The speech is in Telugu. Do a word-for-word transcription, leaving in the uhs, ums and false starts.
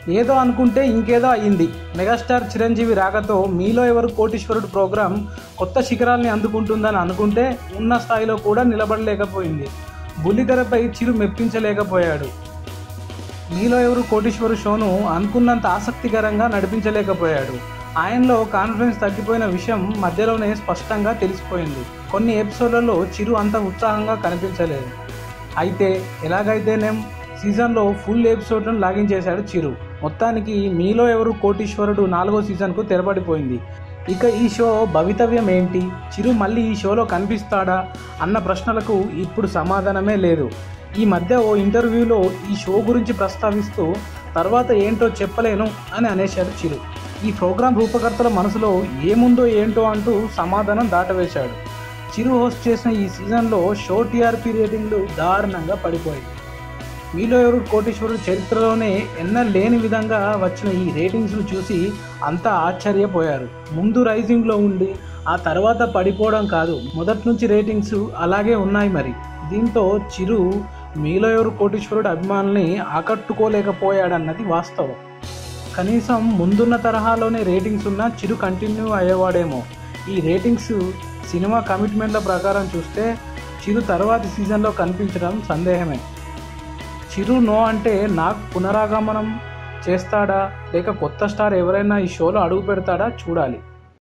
ఏదో అనుకుంటే ఇంకేదో అయ్యింది. మెగాస్టార్ చిరంజీవి రాకతో మీలో ఎవరు కోటీశ్వరుడు ప్రోగ్రాం కొత్త శిఖరాల్ని అందుకుంటుందని అనుకుంటే ఉన్న స్థాయిలో కూడా నిలబడలేకపోయింది. బుల్లితెరపై చిరు మెప్పించలేకపోయాడు. మీలో ఎవరు కోటీశ్వరు షోను అనుకున్నంత ఆసక్తికరంగా నడిపించలేకపోయాడు. ఆయనలో కాన్ఫిడెన్స్ తగ్గిపోయిన విషయం మధ్యలోనే స్పష్టంగా తెలిసిపోయింది. కొన్ని ఎపిసోడ్లలో చిరు అంత ఉత్సాహంగా కనిపించలేదు. అయితే ఎలాగైతేనేం సీజన్లో ఫుల్ ఎపిసోడ్లను లాగించేశాడు చిరు. మొత్తానికి మీలో ఎవరు కోటీశ్వరుడు నాలుగో సీజన్కు తెరపడిపోయింది. ఇక ఈ షో భవితవ్యం ఏంటి, చిరు మళ్ళీ ఈ షోలో కనిపిస్తాడా అన్న ప్రశ్నలకు ఇప్పుడు సమాధానమే లేదు. ఈ మధ్య ఓ ఇంటర్వ్యూలో ఈ షో గురించి ప్రస్తావిస్తూ తర్వాత ఏంటో చెప్పలేను అని అనేశాడు చిరు. ఈ ప్రోగ్రాం రూపకర్తల మనసులో ఏముందో ఏంటో అంటూ సమాధానం దాటవేశాడు. చిరు హోస్ట్ చేసిన ఈ సీజన్లో షో టీఆర్పీ రేటింగ్లు దారుణంగా పడిపోయాయి. మీలో ఎవరు కోటీశ్వరుడు చరిత్రలోనే ఎన్నలేని విధంగా వచ్చిన ఈ రేటింగ్స్ను చూసి అంతా ఆశ్చర్యపోయారు. ముందు రైజింగ్లో ఉండి ఆ తర్వాత పడిపోవడం కాదు, మొదటి నుంచి రేటింగ్స్ అలాగే ఉన్నాయి. మరి దీంతో చిరు మీలో ఎవరు కోటీశ్వరుడు అభిమానుల్ని ఆకట్టుకోలేకపోయాడన్నది వాస్తవం. కనీసం ముందున్న తరహాలోనే రేటింగ్స్ ఉన్న చిరు కంటిన్యూ అయ్యేవాడేమో. ఈ రేటింగ్స్ సినిమా కమిట్మెంట్ల ప్రకారం చూస్తే చిరు తర్వాతి సీజన్లో కనిపించడం సందేహమే. చిరు నో అంటే నాకు పునరాగమనం చేస్తాడా లేక కొత్త స్టార్ ఎవరైనా ఈ షోలో అడుగు పెడతాడా చూడాలి.